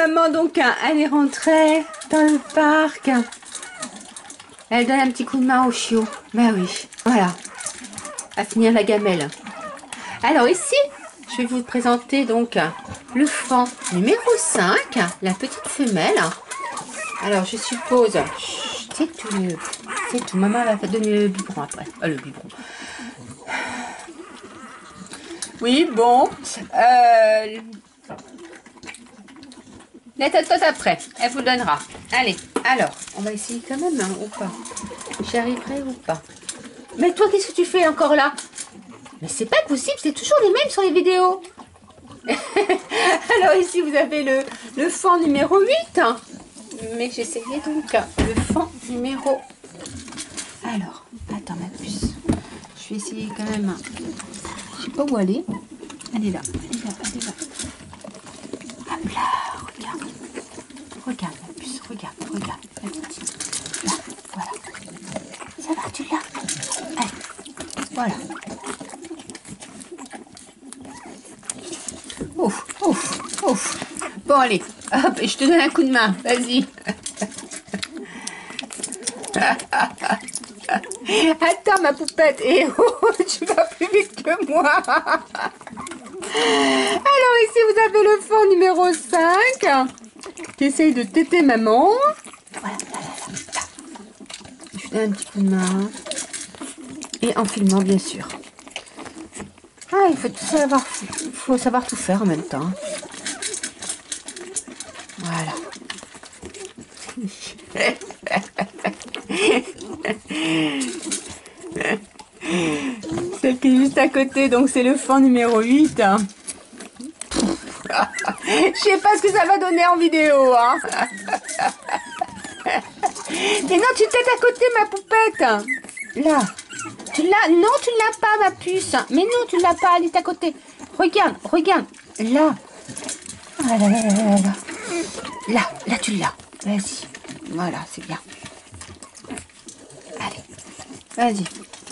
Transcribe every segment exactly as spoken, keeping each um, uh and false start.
maman, donc, elle est rentrée dans le parc. Elle donne un petit coup de main au chiot. Ben oui, voilà. À finir la gamelle. Alors ici, je vais vous présenter donc le fan numéro cinq, la petite femelle. Alors je suppose, c'est tout, c'est tout. Maman va donner le biberon après. Ah, le biberon. Oui, bon. Euh, la tatote après, elle vous donnera. Allez, alors, on va essayer quand même, hein, ou pas? J'y arriverai ou pas? Mais toi, qu'est-ce que tu fais encore là? Mais c'est pas possible, c'est toujours les mêmes sur les vidéos. Alors ici, vous avez le, le fan numéro huit. Mais j'essayais donc le fan numéro... Alors, attends ma puce. Je vais essayer quand même. Je sais pas où elle est. Elle est là, elle est là, elle est là. Hop là, regarde. Regarde ma puce, regarde, regarde. La petite. Là, voilà. Ça va, tu l'as? Allez, voilà. Ouf, ouf, ouf. Bon, allez, hop, je te donne un coup de main. Vas-y. Attends, ma poupette. Et oh, tu vas plus vite que moi. Alors, ici, vous avez le fan numéro cinq qui essaye de téter maman. Voilà, là, là, là. Je donne un petit coup de main. Et en filmant, bien sûr. Ah, il faut tout savoir, faut savoir tout faire en même temps. Voilà. Celle qui est juste à côté, donc c'est le fan numéro huit. Je sais pas ce que ça va donner en vidéo. Hein. Mais non, tu t'es à côté, ma poupette. Là. Tu l'as? Non, tu ne l'as pas, ma puce. Mais non, tu ne l'as pas, elle est à côté. Regarde, regarde. Là. Ah là, là, là, là, là. Là, là, tu l'as. Vas-y. Voilà, c'est bien. Allez, vas-y.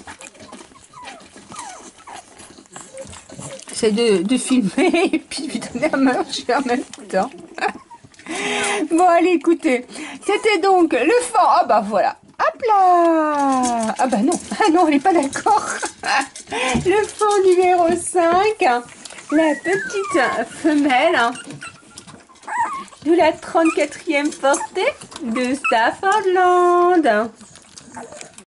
C'est de, de filmer et puis lui donner à manger en même temps. Bon, allez, écoutez. C'était donc le fan. Ah bah voilà. Hop là. Ah bah non. Ah non, elle n'est pas d'accord. Le fan numéro cinq. La petite femelle. De la trente-quatrième portée de Staffordland.